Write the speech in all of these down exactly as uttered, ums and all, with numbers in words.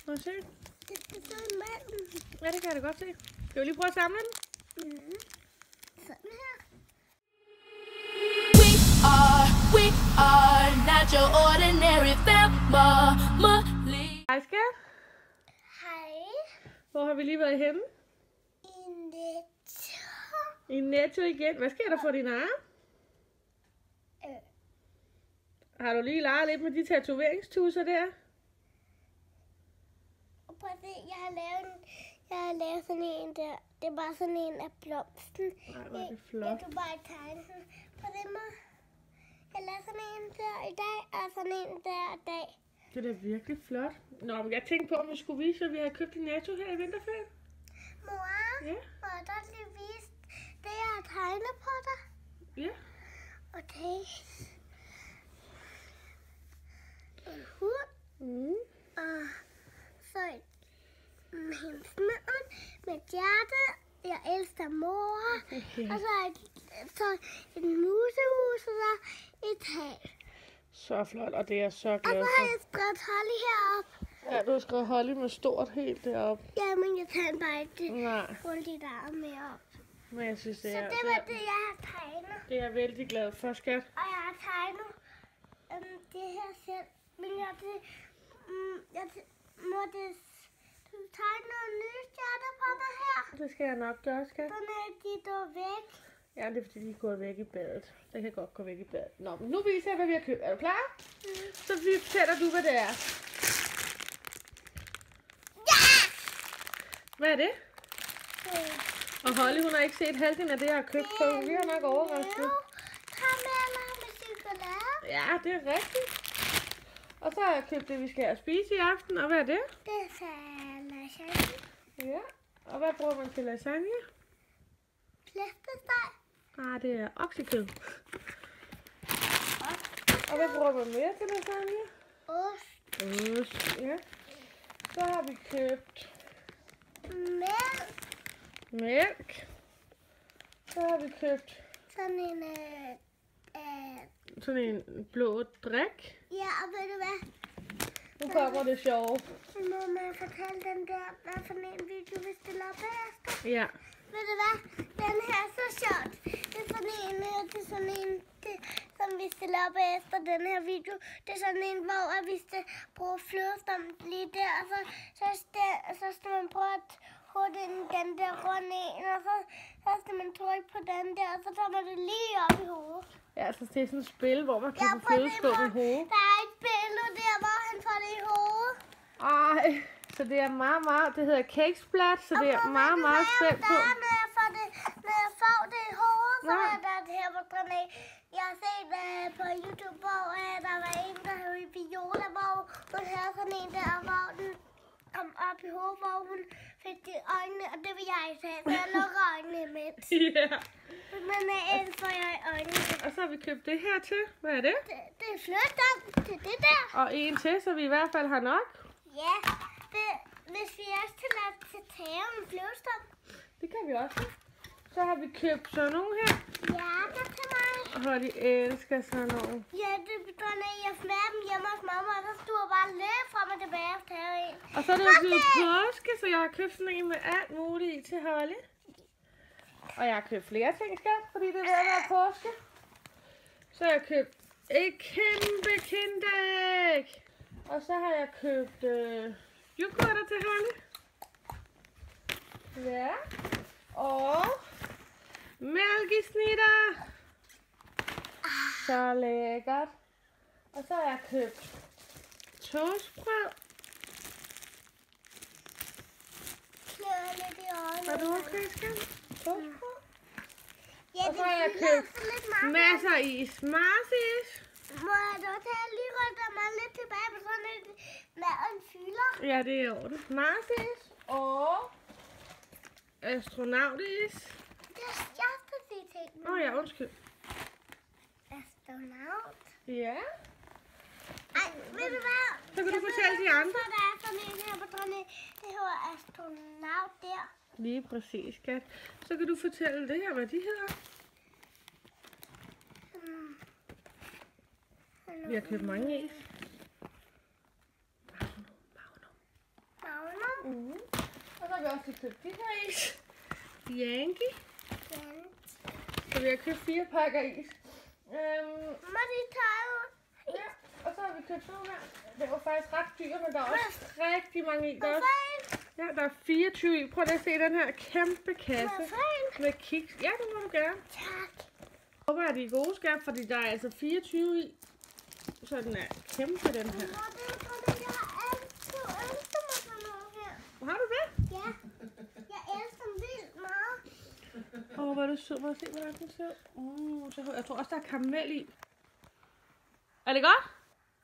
Må jeg se? Det skal stå imellem. Ja, det kan jeg da godt se. Skal vi lige prøve at samle den? Mm. Sådan her. We are, we are not your ordinary family. Hej skat. Hej. Hvor har vi lige været henne? I Netto. I Netto igen. Hvad sker der for dine arme? Øh. Har du lige leget lidt med de tatoveringstusser der? Og prøv at se, jeg har lavet, en, jeg har lavet sådan en der. Det er bare sådan en af blomsten. Nej, hvor er det Jeg, flot. jeg kan bare tegne sådan. På den måde. Jeg lavede sådan en der i dag, og sådan en der i dag. Det er da virkelig flot. Nå, men jeg tænkte på, om vi skulle vise, hvad vi havde købt i Netto her i vinterferien. Mor, Ja. må jeg godt lige vise det, jeg har tegnet på dig? Ja. Okay. En hund, Mm. og så et med hendes navn, med et hjerte. Jeg elsker mor. Okay. Og så et, så et musehus, og så et tag. Så flot, og det er jeg så Og glad så har for. jeg skrevet Holly heroppe. Ja, du har skrevet Holly med stort helt deroppe. Ja, men jeg tager bare ikke Nej, rundt i arm med op. men jeg synes, det Så er, det var det, jeg har tegnet. det er jeg vældig glad for, skat. Og jeg har tegnet um, det her selv. Men jeg det, um, jeg det, må det, du tegne nogle nye stjerner på mig her. Det skal jeg nok gøre, skat. Sådan er de dog væk. Ja, det er fordi, de er gået væk i badet. Det kan godt gå væk i badet. Nå, men nu viser jeg, hvad vi har købt. Er du klar? Mm. Så fortæller du, hvad det er. Ja! Hvad er det? Øh, Og Holly, hun har ikke set halvdelen af det, jeg har købt på. Vi har nok overrasket. Karameller med chokolade. Ja, det er rigtigt. Og så har jeg købt det, vi skal have at spise i aften. Og hvad er det? Det er lasagne. Ja. Og hvad bruger man til lasagne? Flæskesteg. Ah, det er oksekød. Og hvad bruger man mere til lasagne? Ost. Ost, ja. Så har vi købt Mælk. mælk. Så har vi købt Sådan en... Øh, øh, sådan en blå drik. ja, og ved du hvad? Nu kommer det sjove. Så må man fortælle den der, hvad for en video, vi stiller op bagefter. Ja. Ved du hvad? Den her er så sjovt. Det er sådan en, øh, det er sådan en, det, som vi stiller op efter den her video. Det er sådan en, hvor at vi skal bruge flødestum lige der, og så, så, skal, så skal man prøve at hurtigt den, den der runde en, og så, så skal man trykke på den der, og så tager man det lige op i hovedet. Ja, så det er sådan et spil, hvor man kan få prøv det, flødeskum i mor. hovedet. Der er et billede der, hvor han får det i hovedet. Ej, så det er meget, meget, det hedder Cake Splat, så det er Og meget, ved du meget hvad, spændt på. Der, når jeg får det, når jeg får det i hovedet, så Nej. er der det her på granat. Jeg har set uh, på YouTube, hvor uh, der var en, der hed Viola, hvor hun havde sådan en der, hvor den kom op i hovedet, hvor hun fik de øjnene, og det vil jeg ikke have, så jeg lukker øjnene imens. Ja. Men uh, ellers får jeg øjnene. Og så har vi købt det her til. Hvad er det? Det, det er flødeskum til det der. Og en til, så vi i hvert fald har nok. Ja, det, hvis vi også kan lade til tage en flødeskum. Det kan vi også. Så har vi købt sådan nogle her. Ja, det til mig. Og de elsker sådan nogle. Ja, det betyder, at jeg smager dem hjemme hos mamma, og så står bare lidt frem og tilbage og tager en. Og så er det jo blevet påske, så jeg har købt sådan en med alt muligt i til Holly. Og jeg har købt flere ting, skat, fordi det er ved at være påske. Så har jeg købt et kæmpe kinderæg. Og så har jeg købt øh, yoghurter til Holly. Ja. Og mælkesnitter. Så lækkert. Og så har jeg købt toastbrød. Klør lidt i øjnene. Er du okay, skat? Toastbrød. Ja, Og så det har jeg fylder købt så lidt meget. masser af is. Marsis. Må jeg da tage lige rykke mig lidt tilbage på sådan et maden fylder? Ja, det er i orden. Marsis og astronautis. Det er jeg skal sige ting. Åh oh, ja, undskyld. Astronaut. Ja. Ej, ved du hvad? Så kan du Jeg fortælle ved, de andre. Så der er sådan en her på sådan en, det hedder astronaut der. Lige præcis, skat. Så kan du fortælle det her, hvad de hedder. Hmm. Vi har købt mange is. Magnum, Magnum. vi også lige købt de her is. Yankee. Ja. Så vi har købt fire pakker is. Øhm, Må de tage jo? ja, og så har vi købt sådan nogle her. Det var faktisk ret dyrt, men der er også rigtig mange i. Der er, også, Hvorfor? ja, der er fireogtyve i. Prøv lige at se den her kæmpe kasse Hvorfor? med kiks. Ja, det må du gerne. Tak. Jeg håber, at de er gode, skat, fordi der er altså fireogtyve i. Så den er kæmpe, den her. Mor, det er fordi, jeg har altid ønsket mig sådan noget her. Har du det? Ja. Jeg elsker den vildt meget. Åh, oh, hvor er det sød. Må jeg se, hvordan den ser ud? Uh, så, jeg tror også, der er karamel i. Er det godt?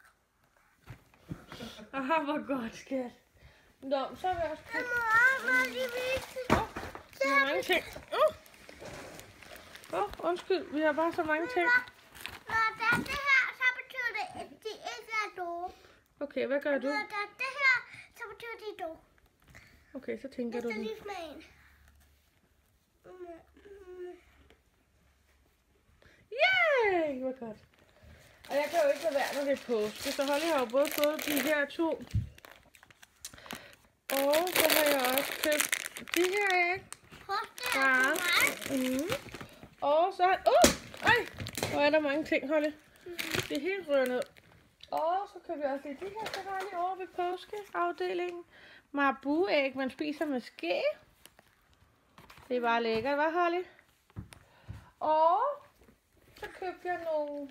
Aha, hvor godt, skat. Nå, så har vi også købt... Mor, må jeg lige vise? Åh, der er mange ting. Åh, uh. oh, undskyld. Vi har bare så mange ting. Når der er det her, så betyder det, at de ikke er dårlige. Okay, hvad gør du? Når der er det her, så betyder de dårlige. Okay, så tænker Jeg du skal den. lige smage en. Mm, mm. Yay! Hvor godt. Og jeg kan jo ikke lade være, når det er påske. Så Holly har jo både fået de her to. Og så har jeg også købt de her æg. Påske er Ja. til mig. Mm. Og så... Uh! Ej! Hvor er der mange ting, Holly. Det er helt rønnet. Og så køber vi også lige de her til Holly over ved påskeafdelingen. Marabu-æg, man spiser med ske. Det er bare lækkert, hva' Holly? Og så købte jeg nogle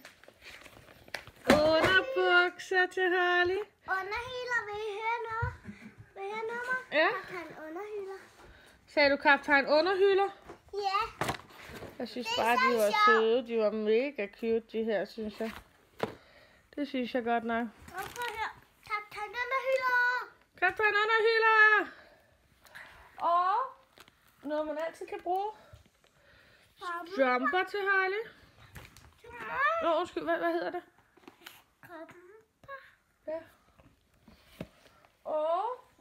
underbukser til Holly. Underhyler, vil I høre noget? Vil I høre noget mig? Ja. Kaptajn Underhyler. Sagde du kaptajn underhylder? Ja. Jeg synes Det er bare, så de var sjovt. søde. De var mega cute, de her, synes jeg. Det synes jeg godt nok. Og prøv at høre. Kaptajn Underhyler. Kaptajn underhylder! Og noget, man altid kan bruge. Jumper til Holly. Nå, undskyld, hvad, hvad hedder det? Ja. Og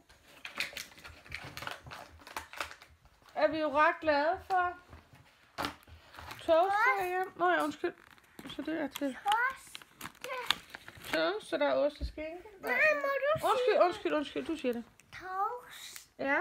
er vi jo ret glade for toast herhjemme. Nå ja, undskyld. Så det er til toast, så der er ost og skinke. Nej, må du Undskyld, undskyld, undskyld, du siger det. toast? Ja.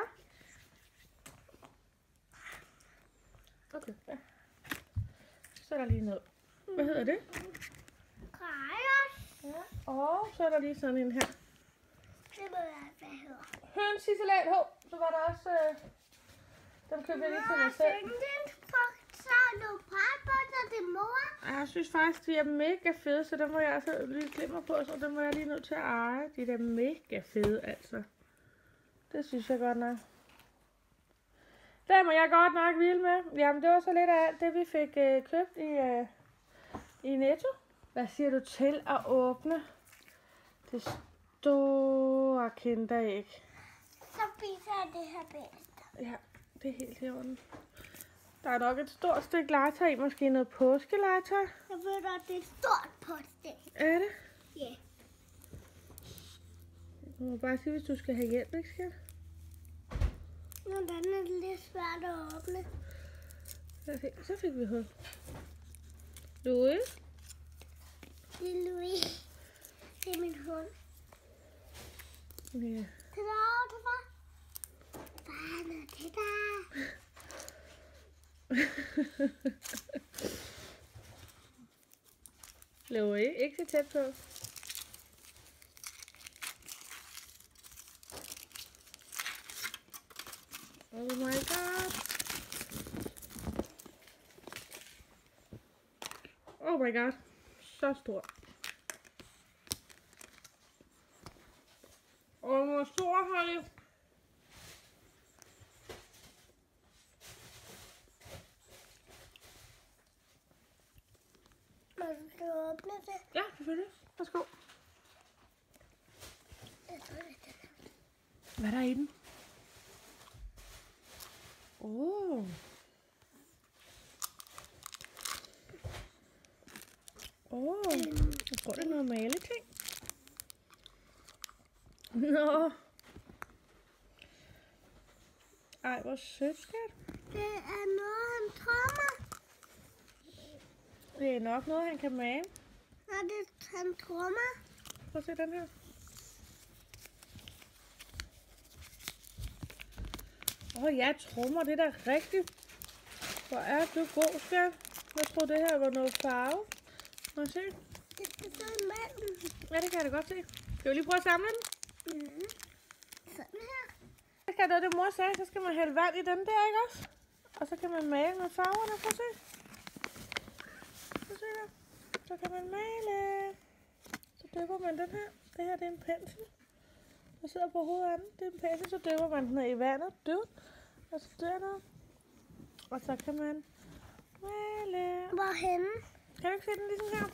Okay, ja. Så er der lige noget. Hvad hedder det? Kajos. Ja. Og så er der lige sådan en her. Det må jeg, hvad hedder. Høns i salat. Hov, så var der også... Øh, dem købte jeg lige til mig selv. Så du pegebotter til mor. Jeg synes faktisk, de er mega fede, så dem må jeg altså lige glemmer på, så dem må jeg lige nødt til at eje. De er da mega fede, altså. Det synes jeg godt nok. Det må jeg godt nok vilde med. Jamen, det var så lidt af alt det, vi fik øh, købt i, øh, i Netto. Hvad siger du til at åbne det store kinderæg? Så spiser jeg det her bedst. Ja, det er helt i orden. Der er nok et stort stykke legetøj i, måske noget påskelegetøj. Jeg ved da, det er et stort post. Er det? Ja. Du må bare sige, hvis du skal have hjælp, ikke skat? Nu den er det lidt svært at åbne. Så fik vi hul. Louis? Det er Louis. Det er min hund. Ja. Tada, det var. Barnet, tada. Louis, ikke så tæt på. Oh my god. Oh my god. Så stor. Og hvor stor, Holly? Må du åbne det? Ja, selvfølgelig. Værsgo. Jeg tror, det er den. Hvad er der i den? Åh. Oh. Åh. Oh. Jeg tror, det er noget maleting. Nå. Ej, hvor sødt, skat. Det er noget, han trommer. Det er nok noget, han kan male. Når det han trommer. Prøv at se den her. Åh oh, ja, trommer, det er da rigtigt. Hvor er du god, skat. Jeg tror, det her var noget farve. Må jeg se? Det skal så i manden. Ja, det kan jeg da godt se. Skal vi lige prøve at samle den? Mm. Sådan her. Så skal det, det mor sagde, så skal man hælde vand i den der, ikke også? Og så kan man male med farverne, prøv at se. Prøv at se her. Så kan man male. Så dypper man den her. Det her, det er en pensel. Der sidder på hovedet af den. Det er en pensel, så dypper man den ned i vandet. Dybt. Og så dernede. Og så kan man male. Hvorhenne? Kan du ikke se den ligesom her?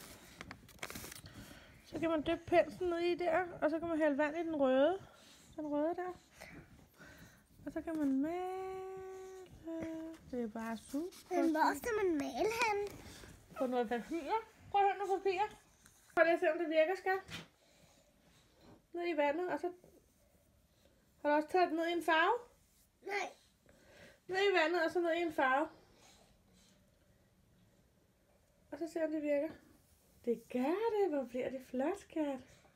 Så kan man dyppe penslen ned i der, og så kan man hælde vand i den røde. Den røde der. Og så kan man male. Det er bare super. Men hvor skal man male hen? På noget papir. Prøv at høre noget papir. Prøv lige at se, om det virker, skat. Ned i vandet, og så har du også taget det ned i en farve. Nej. Ned i vandet, og så ned i en farve. Og så ser om det virker. Det gør det. Hvor bliver det flot, skat.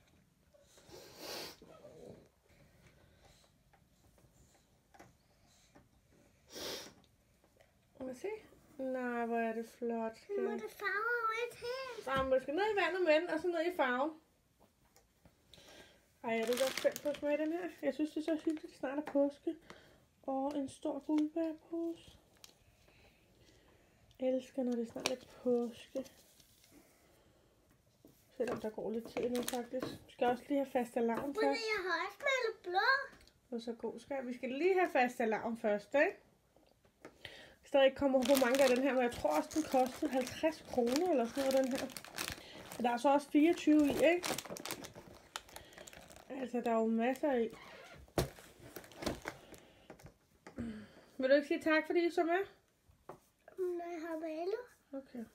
Må jeg se? Nej, hvor er det flot, skat. Må det farve over et helt? Nej, man skal ned i vandet med den, og så ned i farven. Ej, jeg er da godt spændt på at smage den her. Jeg synes, det er så hyggeligt, det snart er påske. Og en stor guldbærpose. Jeg elsker, når det snart er påske. Selvom der går lidt tid nu, faktisk. Vi skal også lige have fastelavn Prøv først. at jeg har også malet blå. Det er så god, skal vi skal lige have fastelavn først, ikke? Hvis der ikke kommer hvor mange af den her, men jeg tror også, den kostede halvtreds kroner eller sådan noget, den her. Og der er så også fireogtyve i, ikke? Altså, der er jo masser i. Vil du ikke sige tak, fordi I så med? Når jeg har malet. Okay.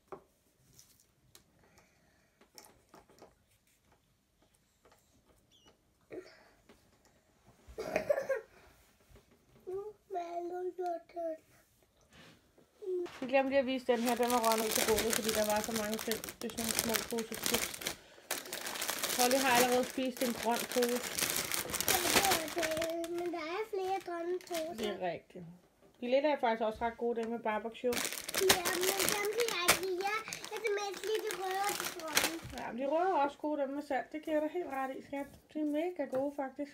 Nu maler jeg den. Vi glemte lige at vise den her. Den var røget ud til gulvet, fordi der var så mange ting. Det er sådan nogle små poser chips. Holly har allerede spist en grøn pose. Men der er flere grønne poser. Det er rigtigt. De lidt er faktisk også ret gode, dem med barbecue. Ja, men dem kan jeg ikke lide. Jeg er mest lige de røde og de grønne. Ja, men de røde er også gode, dem med salt. Det giver jeg dig helt ret i, skat. De er mega gode, faktisk.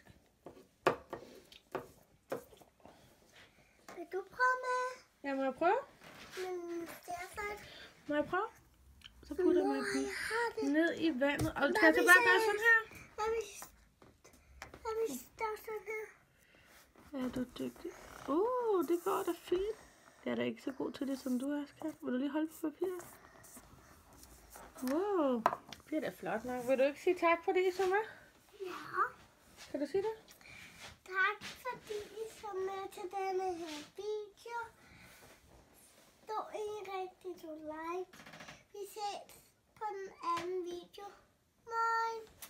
Vil du prøve med? Ja, må jeg prøve? Men det er så... Må jeg prøve? Så putter jeg Mor, mig jeg har det. ned i vandet. Og Hvad kan jeg så hvis bare gøre jeg- sådan her? Hvad hvis... Hvad hvis der er sådan her? Er du dygtig? Uh, det går da fint. Jeg er da ikke så god til det, som du er, skat. Vil du lige holde på papiret? Wow, det er da flot nok. Vil du ikke sige tak, fordi I så med? Ja. Kan du sige det? Tak fordi I så med til denne her video. Stå I rigtig to like. Vi ses på den anden video. Bye.